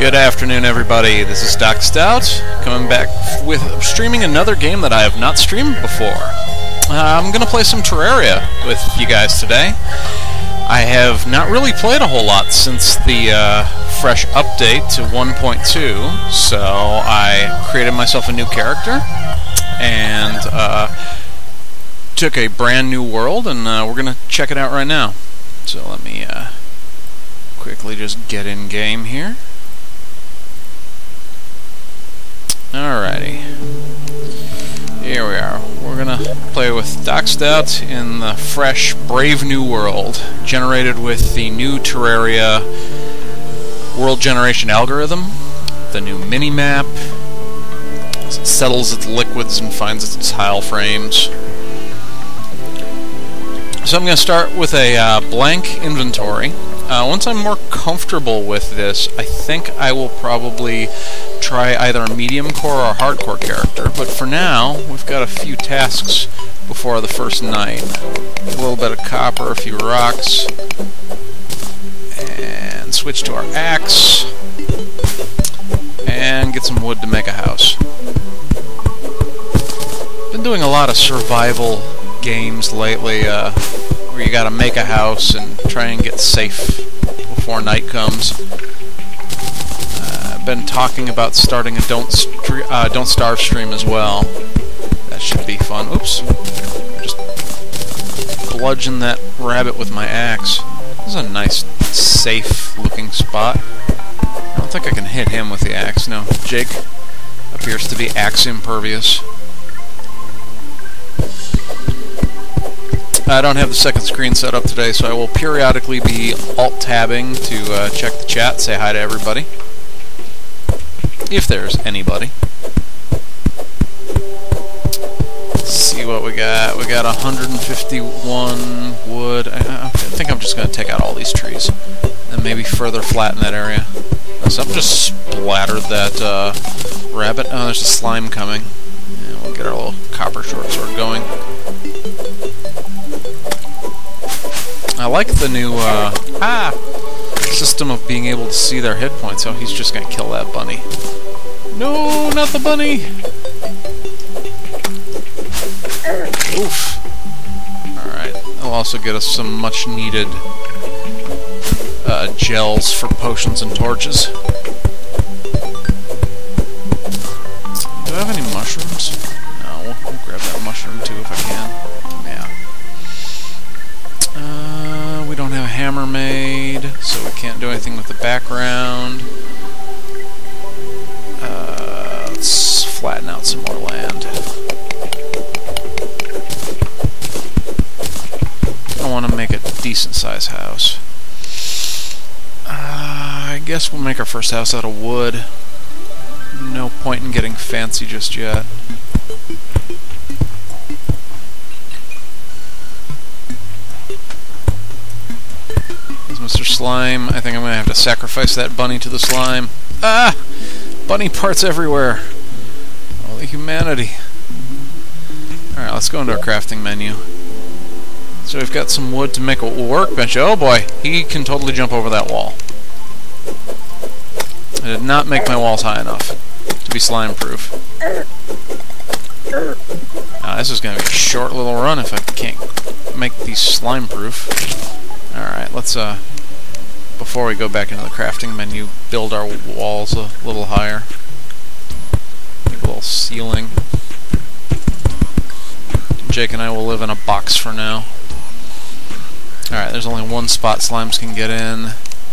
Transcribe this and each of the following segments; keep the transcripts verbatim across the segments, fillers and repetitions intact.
Good afternoon, everybody. This is Doc Stout, coming back with streaming another game that I have not streamed before. Uh, I'm going to play some Terraria with you guys today. I have not really played a whole lot since the uh, fresh update to one point two, so I created myself a new character and uh, took a brand new world, and uh, we're going to check it out right now. So let me uh, quickly just get in game here. Alrighty, here we are. We're gonna play with Doc Stout in the fresh, brave new world, generated with the new Terraria world generation algorithm, the new mini-map, as it settles its liquids and finds its tile frames. So I'm gonna start with a uh, blank inventory. Uh, once I'm more comfortable with this, I think I will probably try either a medium core or a hardcore character, but for now, we've got a few tasks before the first night. A little bit of copper, a few rocks, and switch to our axe, and get some wood to make a house. Been doing a lot of survival games lately, uh, where you gotta make a house and try and get safe before night comes. Uh, I've been talking about starting a Don't Stre uh, Don't Starve stream as well. That should be fun. Oops. Just bludgeon that rabbit with my axe. This is a nice, safe-looking spot. I don't think I can hit him with the axe. No, Jake appears to be axe impervious. I don't have the second screen set up today, so I will periodically be alt-tabbing to uh, check the chat, say hi to everybody. If there's anybody. Let's see what we got. We got one hundred fifty-one wood. I, I think I'm just going to take out all these trees and maybe further flatten that area. Something just splattered that uh, rabbit. Oh, there's a slime coming. Yeah, we'll get our little copper short sword going. I like the new uh, ah system of being able to see their hit points. Oh, he's just gonna kill that bunny. No, not the bunny! Oof. Alright, that'll also get us some much needed uh, gels for potions and torches. Do I have any mushrooms? No, we'll, we'll grab that mushroom too if I can. Yeah. Uh, we don't have a hammer made, so we can't do anything with the background. Uh, let's flatten out some more land. I want to make a decent-sized house. Uh, I guess we'll make our first house out of wood. No point in getting fancy just yet. Mister Slime, I think I'm going to have to sacrifice that bunny to the slime. Ah! Bunny parts everywhere. All the humanity. Alright, let's go into our crafting menu. So we've got some wood to make a workbench. Oh boy, he can totally jump over that wall. I did not make my walls high enough to be slime-proof. Now, this is going to be a short little run if I can't make these slime-proof. Alright, let's, uh, before we go back into the crafting menu, build our walls a little higher. Make a little ceiling. Jake and I will live in a box for now. Alright, there's only one spot slimes can get in.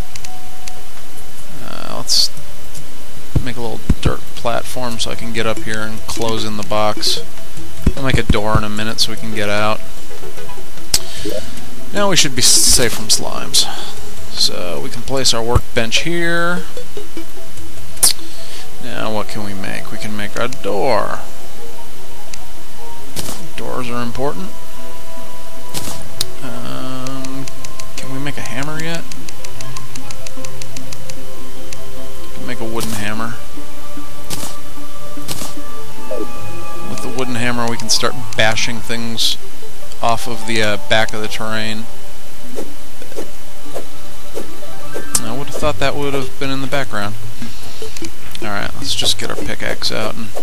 Uh, let's make a little dirt platform so I can get up here and close in the box. I'll make a door in a minute so we can get out. Now we should be safe from slimes. So we can place our workbench here. Now what can we make? We can make a door. Doors are important. Um, can we make a hammer yet? We can make a wooden hammer. With the wooden hammer we can start bashing things off of the uh, back of the terrain. I would have thought that would have been in the background. Alright, let's just get our pickaxe out and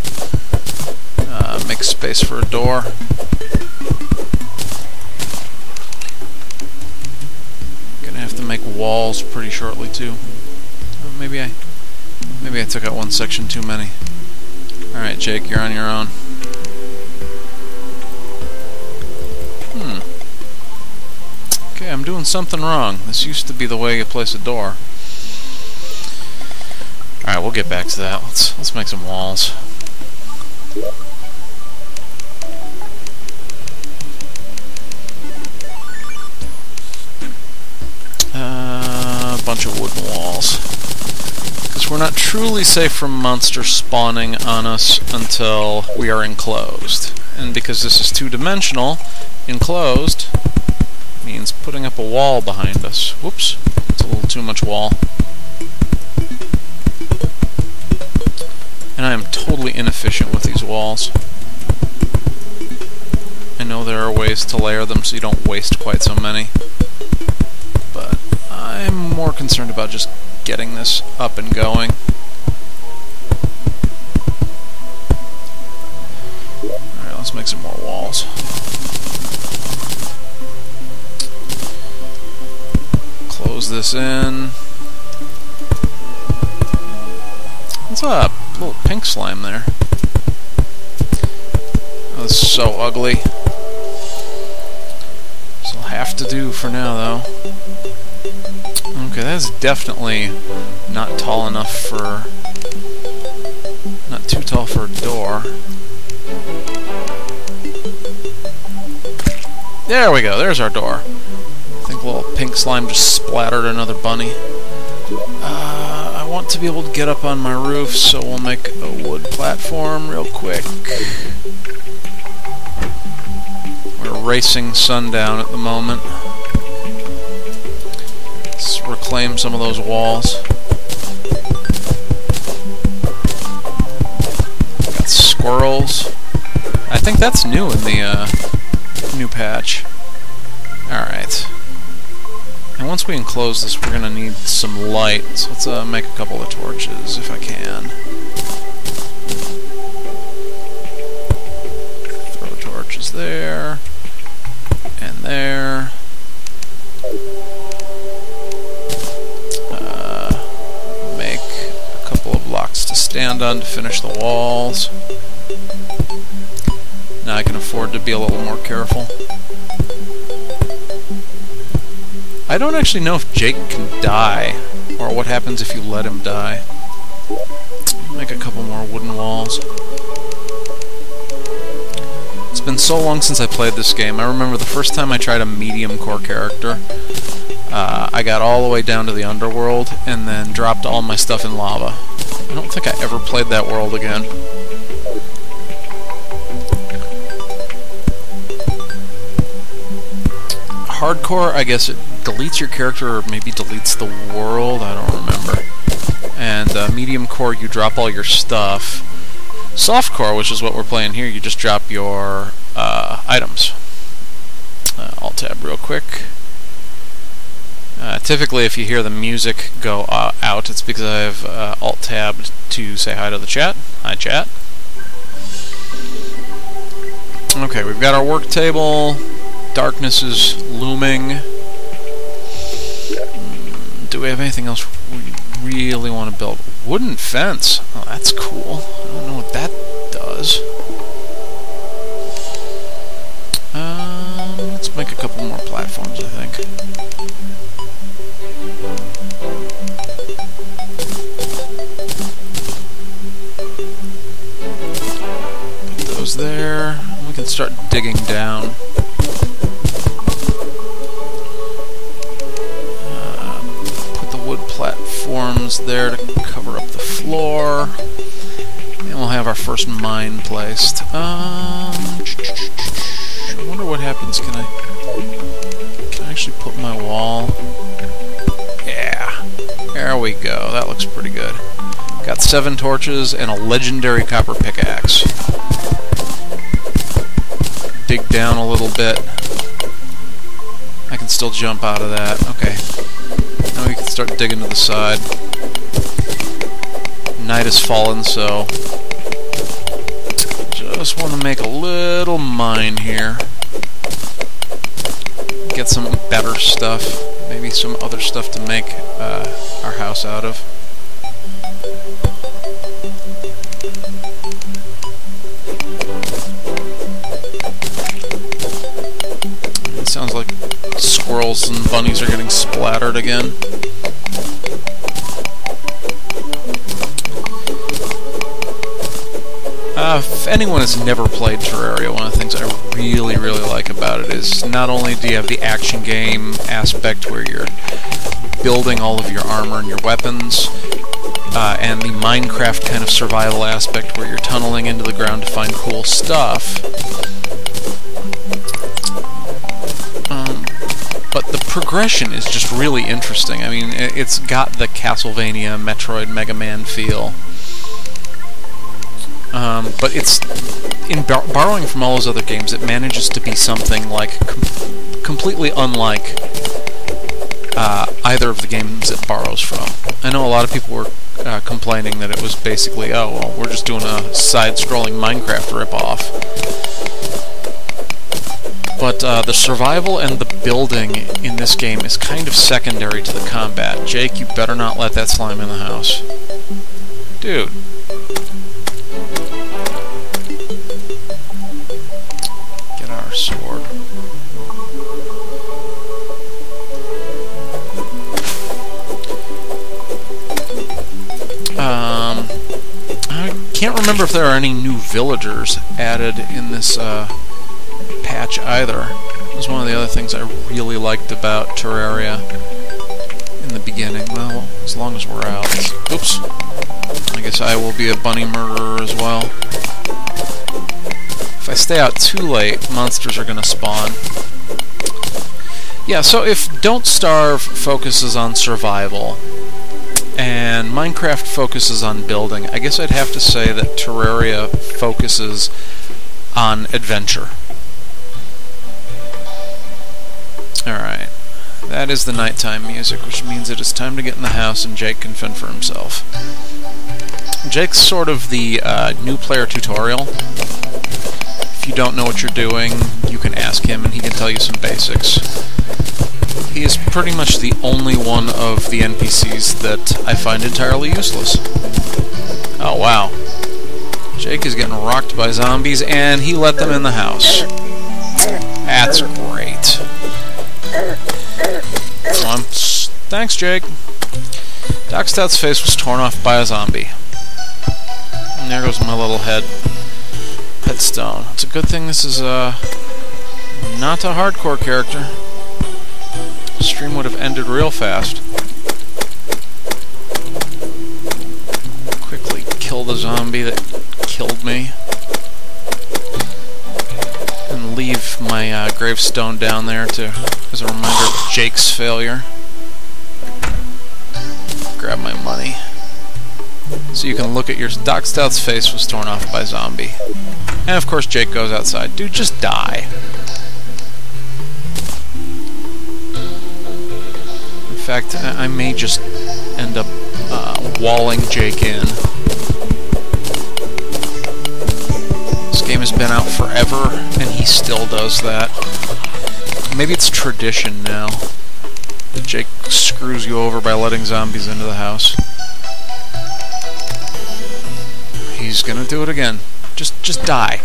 uh, make space for a door. Gonna have to make walls pretty shortly too. Oh, maybe I maybe I took out one section too many. Alright, Jake, you're on your own. Hmm. Okay, I'm doing something wrong. This used to be the way you place a door. Alright, we'll get back to that. Let's let's make some walls. Uh, a bunch of wooden walls. Because we're not truly safe from monsters spawning on us until we are enclosed. And because this is two-dimensional, enclosed means putting up a wall behind us. Whoops, it's a little too much wall. And I am totally inefficient with these walls. I know there are ways to layer them so you don't waste quite so many. But I'm more concerned about just getting this up and going. Alright, let's make some more walls. Close this in. What's up? A little pink slime there. Oh, this is so ugly. This will have to do for now, though. Okay, that's definitely not tall enough for... not too tall for a door. There we go, there's our door. I think a little pink slime just splattered another bunny. Uh, I want to be able to get up on my roof, so we'll make a wood platform real quick. We're racing sundown at the moment. Let's reclaim some of those walls. Got squirrels. I think that's new in the uh, new patch. Alright. And once we enclose this, we're going to need some light. So let's uh, make a couple of torches, if I can. Throw torches there. And there. Uh, make a couple of blocks to stand on to finish the walls. Now I can afford to be a little more careful. I don't actually know if Jake can die, or what happens if you let him die. Make a couple more wooden walls. It's been so long since I played this game. I remember the first time I tried a medium core character, uh, I got all the way down to the underworld, and then dropped all my stuff in lava. I don't think I ever played that world again. Hardcore, I guess it deletes your character or maybe deletes the world, I don't remember. And uh, medium core, you drop all your stuff. Softcore, which is what we're playing here, you just drop your uh, items. Uh, Alt-tab real quick. Uh, typically, if you hear the music go uh, out, it's because I have uh, Alt-tabbed to say hi to the chat. Hi, chat. Okay, we've got our work table. Darkness is looming. Mm, do we have anything else we really want to build? Wooden fence. Oh, that's cool. I don't know what that does. Um, let's make a couple more platforms, I think. Put those there. We can start digging down. Platforms there to cover up the floor, and we'll have our first mine placed. Um, I wonder what happens. Can I can I actually put my wall? Yeah, there we go. That looks pretty good. Got seven torches and a legendary copper pickaxe. Dig down a little bit. I can still jump out of that. Okay. Now we can start digging to the side. night has fallen, so just want to make a little mine here. Get some better stuff, maybe some other stuff to make uh, our house out of. It sounds like squirrels and bunnies are getting splattered again. Uh, if anyone has never played Terraria, one of the things I really, really like about it is not only do you have the action game aspect where you're building all of your armor and your weapons, uh, and the Minecraft kind of survival aspect where you're tunneling into the ground to find cool stuff, um, but the progression is just really interesting. I mean, it's got the Castlevania, Metroid, Mega Man feel. Um, but it's, in bar borrowing from all those other games, it manages to be something like com completely unlike uh, either of the games it borrows from. I know a lot of people were uh, complaining that it was basically, oh, well, we're just doing a side-scrolling Minecraft ripoff. But uh, the survival and the building in this game is kind of secondary to the combat. Jake, you better not let that slime in the house. Dude. Sword. Um, I can't remember if there are any new villagers added in this uh, patch either. It was one of the other things I really liked about Terraria in the beginning. Well, as long as we're out. Oops. I guess I will be a bunny murderer as well. If I stay out too late, monsters are going to spawn. Yeah, so if Don't Starve focuses on survival, and Minecraft focuses on building, I guess I'd have to say that Terraria focuses on adventure. Alright, that is the nighttime music, which means it is time to get in the house and Jake can fend for himself. Jake's sort of the uh, new player tutorial. If you don't know what you're doing, you can ask him and he can tell you some basics. He is pretty much the only one of the N P Cs that I find entirely useless. Oh wow. Jake is getting rocked by zombies and he let them in the house. That's great. Come on. Thanks, Jake. Doc Stout's face was torn off by a zombie. And there goes my little head. Headstone. It's a good thing this is uh, not a hardcore character. The stream would have ended real fast. Quickly kill the zombie that killed me. And leave my uh, gravestone down there to, as a reminder of Jake's failure. Grab my money. So you can look at your... Doc Stout's face was torn off by a zombie. And of course Jake goes outside. Dude, just die. In fact, I, I may just end up uh, walling Jake in. This game has been out forever, and he still does that. Maybe it's tradition now that Jake screws you over by letting zombies into the house. He's gonna do it again. Just, just die.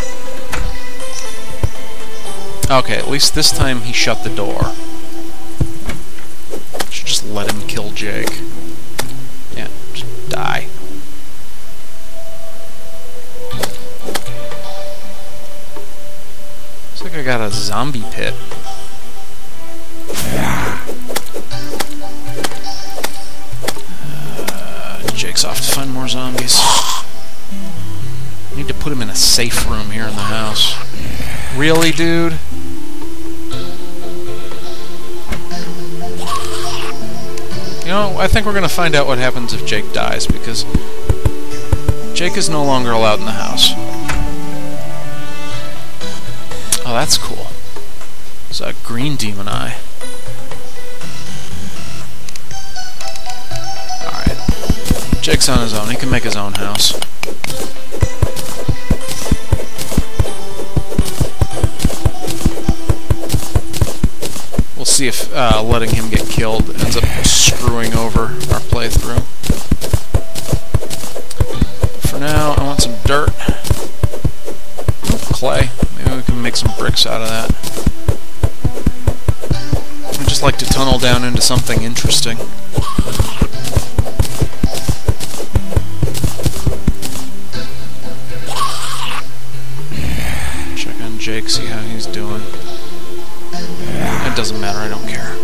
Okay, at least this time he shut the door. Should just let him kill Jake. Yeah, just die. Looks like I got a zombie pit. Uh, Jake's off to find more zombies. Need to put him in a safe room here in the house. Really, dude? You know, I think we're gonna find out what happens if Jake dies, because Jake is no longer allowed in the house. Oh, that's cool. It's a green demon eye. Jake's on his own. He can make his own house. We'll see if uh, letting him get killed ends up screwing over our playthrough. For now, I want some dirt. Ooh, clay. Maybe we can make some bricks out of that. I'd just like to tunnel down into something interesting. Check on Jake, see how he's doing. It doesn't matter, I don't care.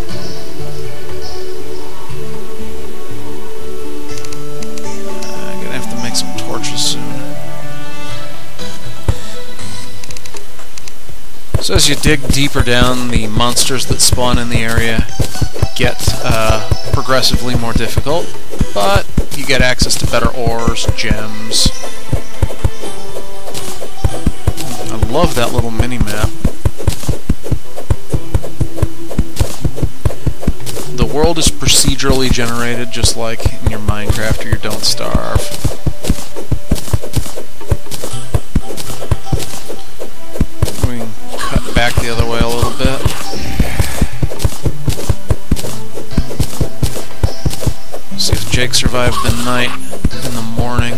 Uh, I'm gonna have to make some torches soon. So as you dig deeper down, the monsters that spawn in the area get uh, progressively more difficult, but you get access to better ores, gems. I love that little mini-map. The world is procedurally generated, just like in your Minecraft or your Don't Starve. We can cut back the other way a little bit. See if Jake survived the night in the morning.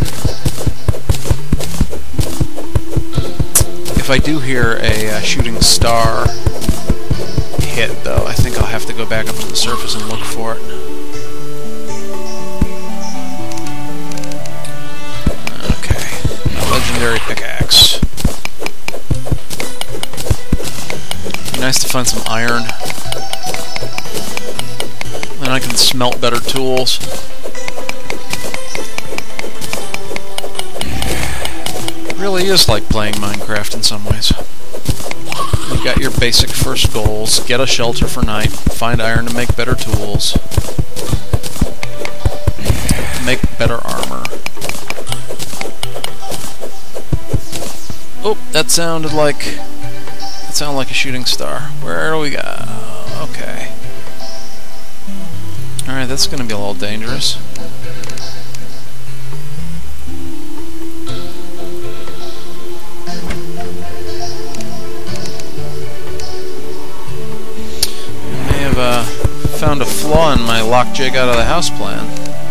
If I do hear a uh, shooting star hit, though, I think I'll have to go back up to the surface and look for it. Okay, a legendary pickaxe. Be nice to find some iron. Then I can smelt better tools. It really is like playing Minecraft in some ways. You got your basic first goals: get a shelter for night, find iron to make better tools, make better armor. Oh, that sounded like that sounded like a shooting star. Where do we go? Okay. All right, that's going to be a little dangerous. Uh, found a flaw in my lock Jake out of the house plan.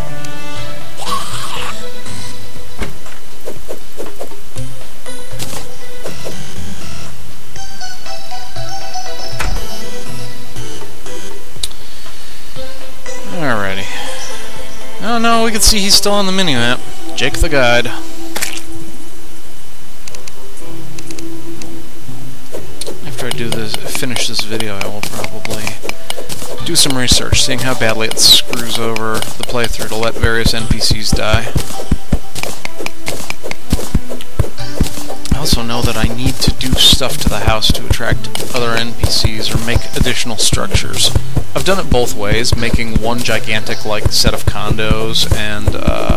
Alrighty. Oh no, we can see he's still on the mini-map. Jake the guide. After I do this, finish this video, I will probably do some research, seeing how badly it screws over the playthrough to let various N P Cs die. I also know that I need to do stuff to the house to attract other N P Cs or make additional structures. I've done it both ways, making one gigantic like set of condos and uh,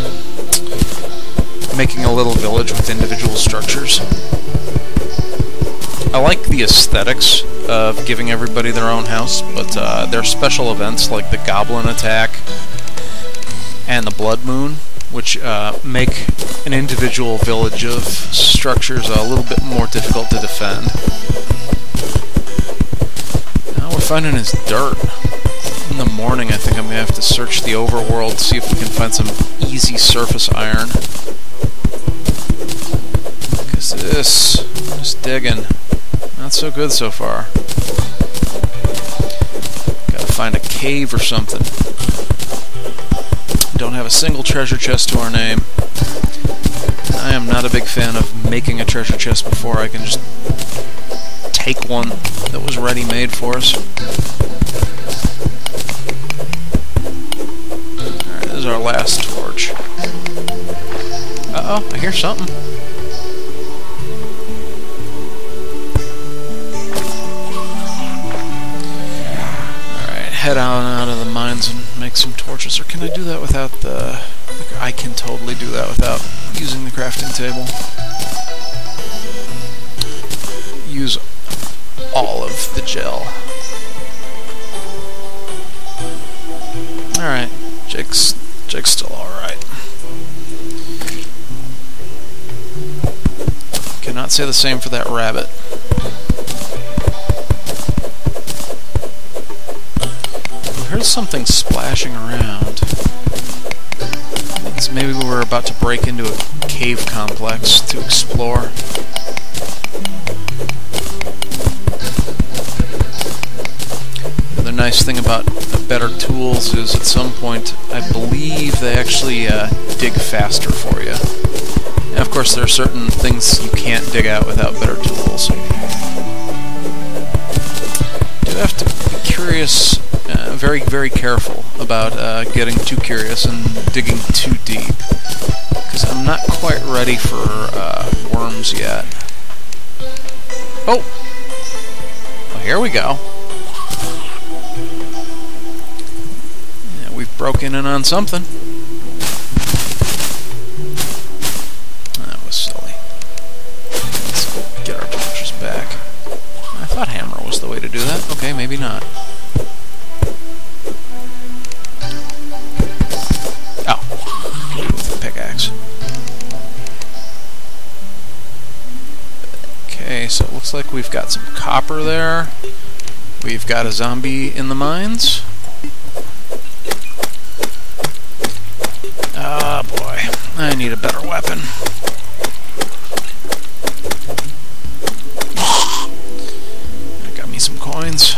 making a little village with individual structures. I like the aesthetics of giving everybody their own house, but uh, there are special events like the Goblin Attack and the Blood Moon, which uh, make an individual village of structures a little bit more difficult to defend. Now we're finding is dirt. In the morning, I think I'm going to have to search the overworld, see if we can find some easy surface iron. Because this is digging. Not so good so far. Gotta find a cave or something. Don't have a single treasure chest to our name. I am not a big fan of making a treasure chest before I can just take one that was ready-made for us. Alright, this is our last torch. Uh-oh, I hear something. Head on out of the mines and make some torches. Or can I do that without the... I can totally do that without using the crafting table. Use all of the gel. Alright, Jake's Jig's still alright. Cannot say the same for that rabbit. We heard something splashing around. So maybe we were about to break into a cave complex to explore. The nice thing about better tools is at some point I believe they actually uh, dig faster for you. And of course there are certain things you can't dig out without better tools. You have to be curious, uh, very very careful about uh, getting too curious and digging too deep, because I'm not quite ready for uh, worms yet. Oh! Well, here we go. We've broken in on something. That was silly. Let's get our torches back. I thought hammer was the way to do that. Okay, maybe not. Oh. With the pickaxe. Okay, so it looks like we've got some copper there. We've got a zombie in the mines. Ah, boy. I need a better weapon. I got me some coins.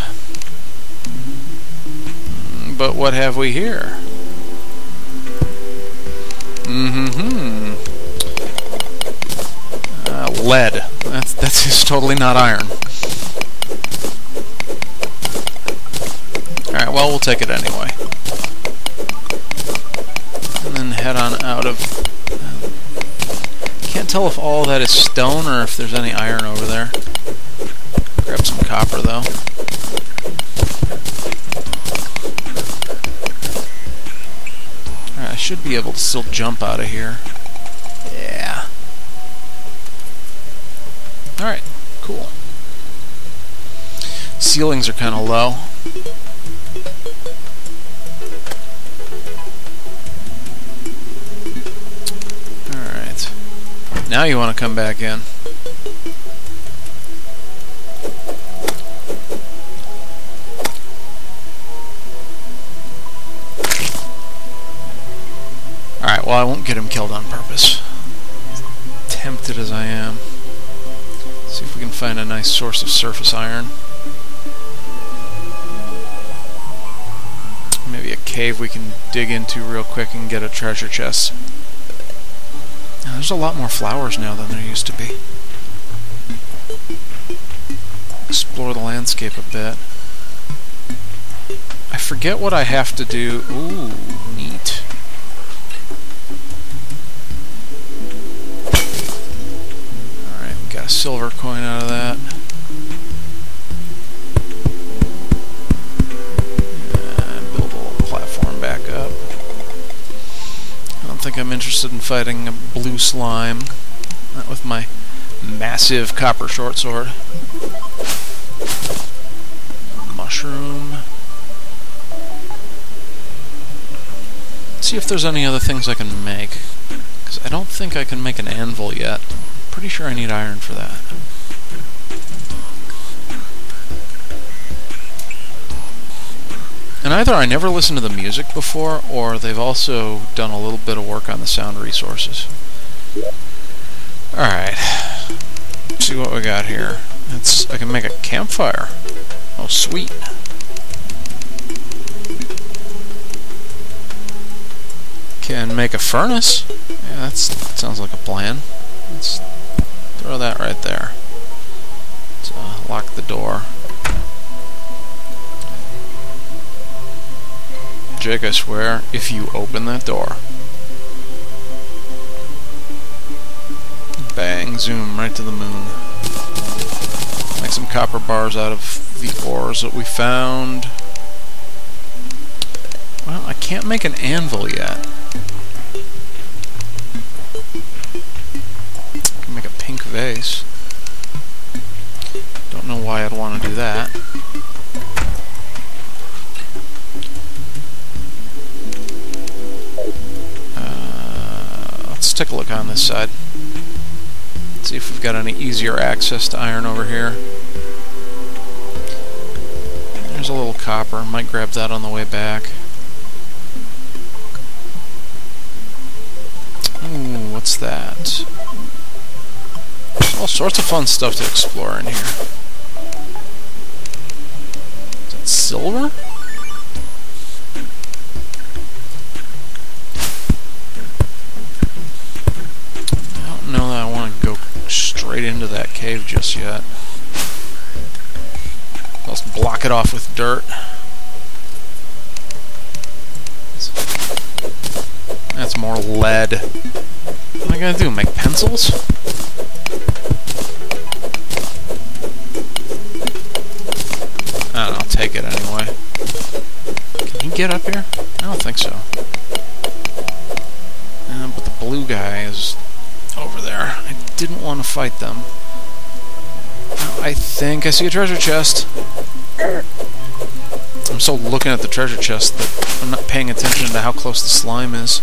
But what have we here? Mm-hmm. Uh, lead. That's, that's just totally not iron. Alright, well, we'll take it anyway. And then head on out of... Uh, can't tell if all that is stone or if there's any iron over there. Grab some copper, though. Alright, I should be able to still jump out of here. Yeah. Alright, cool. Ceilings are kind of low. Now you want to come back in. Alright, well I won't get him killed on purpose. Tempted as I am. See if we can find a nice source of surface iron. Maybe a cave we can dig into real quick and get a treasure chest. There's a lot more flowers now than there used to be. Explore the landscape a bit. I forget what I have to do. Ooh, neat. Alright, we got a silver coin out of that. And build a little platform back up. I don't think I'm interested in fighting a blue slime. Not with my massive copper short sword. Mushroom. See if there's any other things I can make. Because I don't think I can make an anvil yet. I'm pretty sure I need iron for that. And either I never listened to the music before, or they've also done a little bit of work on the sound resources. Alright. Let's see what we got here. It's, I can make a campfire. Oh, sweet. Can make a furnace. Yeah, that's, that sounds like a plan. Let's throw that right there. Let's uh, lock the door. Jake, I swear, if you open that door. Bang, zoom, right to the moon. Make some copper bars out of the ores that we found. Well, I can't make an anvil yet. I can make a pink vase. Don't know why I'd want to do that. take a look on this side. See if we've got any easier access to iron over here. There's a little copper. Might grab that on the way back. Ooh, what's that? All sorts of fun stuff to explore in here. Is that silver? I don't know that I want to go straight into that cave just yet. Let's block it off with dirt. That's more lead. What am I gonna do? Make pencils? I don't know, I'll take it anyway. Can he get up here? I don't think so. Uh, but the blue guy is over there. I didn't want to fight them. I think I see a treasure chest. I'm so looking at the treasure chest that I'm not paying attention to how close the slime is.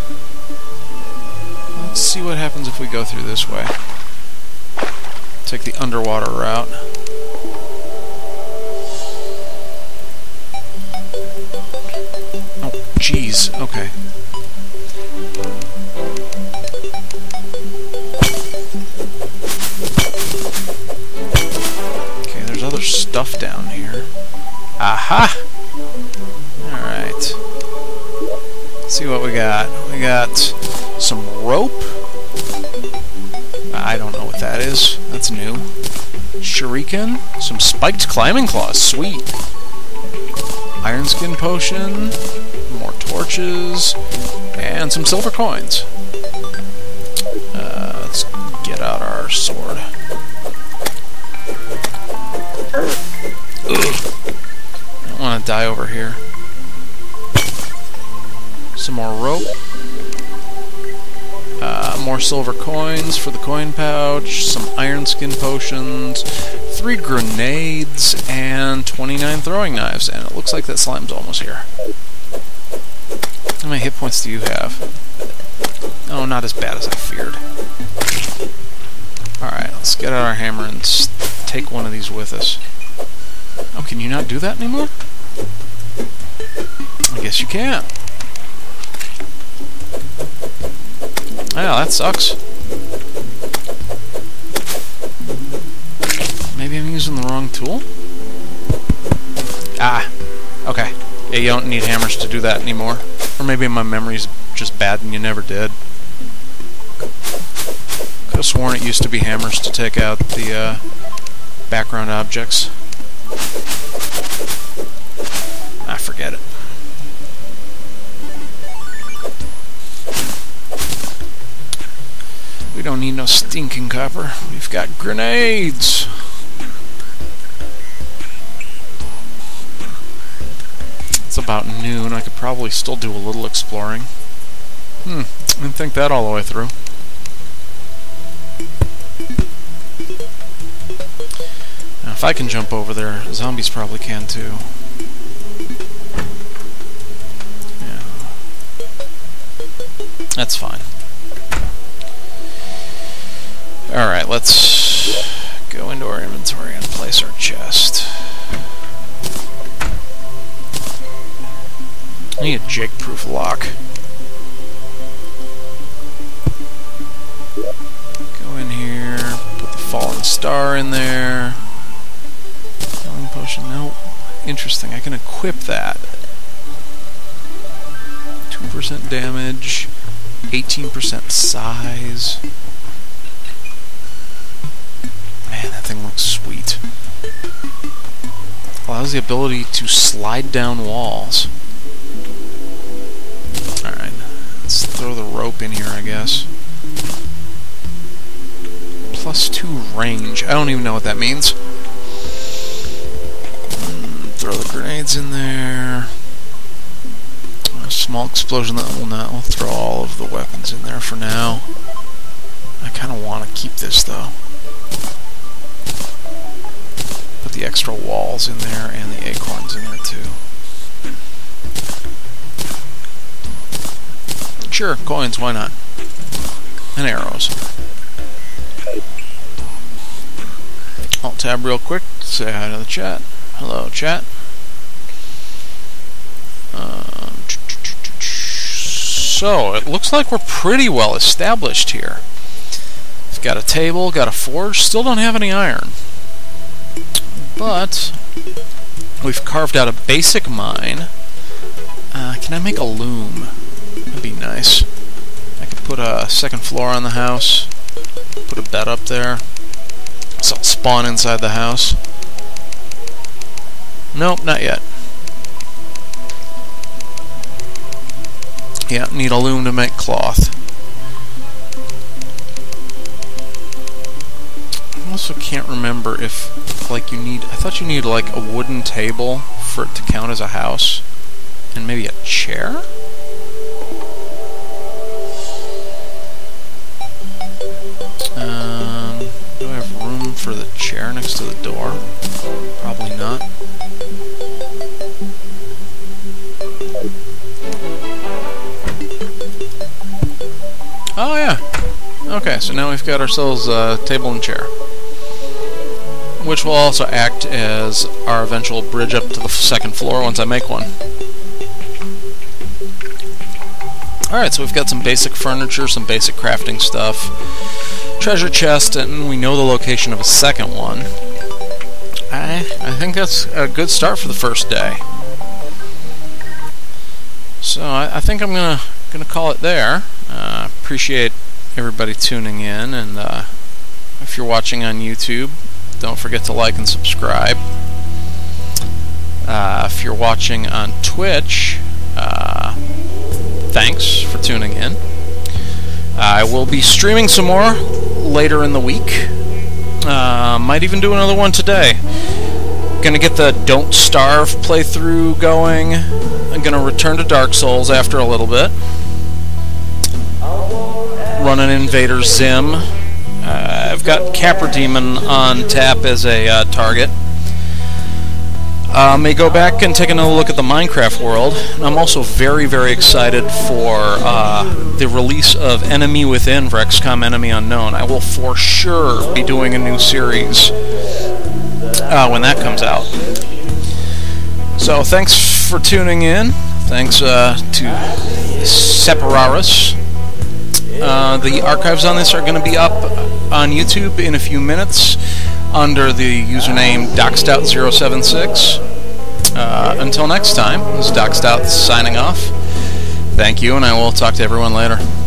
Let's see what happens if we go through this way. Take the underwater route. Oh, jeez. Okay. Okay, there's other stuff down here. Aha! Alright. Let's see what we got. We got some rope. I don't know what that is. That's new. Shuriken. Some spiked climbing claws. Sweet. Iron skin potion. More torches. And some silver coins. Uh, let's get out our sword. Ugh. I don't want to die over here. Some more rope. Uh, more silver coins for the coin pouch. Some iron skin potions. Three grenades. And twenty-nine throwing knives. And it looks like that slime's almost here. How many hit points do you have? Oh, not as bad as I feared. Alright, let's get out our hammer and take one of these with us. Oh, can you not do that anymore? I guess you can't. Oh, that sucks. Maybe I'm using the wrong tool? Ah, okay. Yeah, you don't need hammers to do that anymore. Or maybe my memory's just bad and you never did. Could have sworn it used to be hammers to take out the uh, background objects. I forget it. We don't need no stinking copper. We've got grenades. It's about noon. I could probably still do a little exploring. Hmm. I didn't think that all the way through. Now, if I can jump over there, zombies probably can too. Yeah. That's fine. Alright, let's go into our inventory and place our chest. I need a jig-proof lock. Go in here, put the fallen star in there. Healing potion, no. Interesting, I can equip that. two percent damage, eighteen percent size. Man, that thing looks sweet. Allows the ability to slide down walls. Alright, let's throw the rope in here, I guess. Plus two range. I don't even know what that means. Mm, throw the grenades in there. A small explosion that will not. We'll throw all of the weapons in there for now. I kind of want to keep this, though. Put the extra walls in there and the acorns in there too. Sure, coins, why not? and arrows. Alt tab real quick, say hi to the chat. Hello, chat. Uh, so, it looks like we're pretty well established here. We've got a table, got a forge, still don't have any iron. But we've carved out a basic mine. Uh, can I make a loom? That'd be nice. I could put a second floor on the house, put a bed up there, so I'll spawn inside the house. Nope, not yet. Yeah, need a loom to make cloth. I also can't remember if, like, you need... I thought you need, like, a wooden table for it to count as a house. And maybe a chair? Um, do I have room for the chair next to the door? Probably not. Oh, yeah. Okay, so now we've got ourselves a table and chair, which will also act as our eventual bridge up to the second floor once I make one. Alright, so we've got some basic furniture, some basic crafting stuff, treasure chest, and we know the location of a second one. I, I think that's a good start for the first day. So I, I think I'm gonna gonna call it there. Uh, appreciate everybody tuning in, and uh, if you're watching on YouTube, don't forget to like and subscribe. Uh, if you're watching on Twitch, uh, thanks for tuning in. I will be streaming some more later in the week. Uh, might even do another one today. Gonna get the Don't Starve playthrough going. I'm gonna return to Dark Souls after a little bit. Run an Invader Zim. Uh, I've got Capra Demon on tap as a uh, target. Uh, may go back and take another look at the Minecraft world. I'm also very, very excited for uh, the release of Enemy Within for X COM Enemy Unknown. I will for sure be doing a new series uh, when that comes out. So thanks for tuning in. Thanks uh, to Separaris. Uh, the archives on this are going to be up on YouTube in a few minutes under the username DocStout zero seven six. Uh, until next time, this is DocStout signing off. Thank you, and I will talk to everyone later.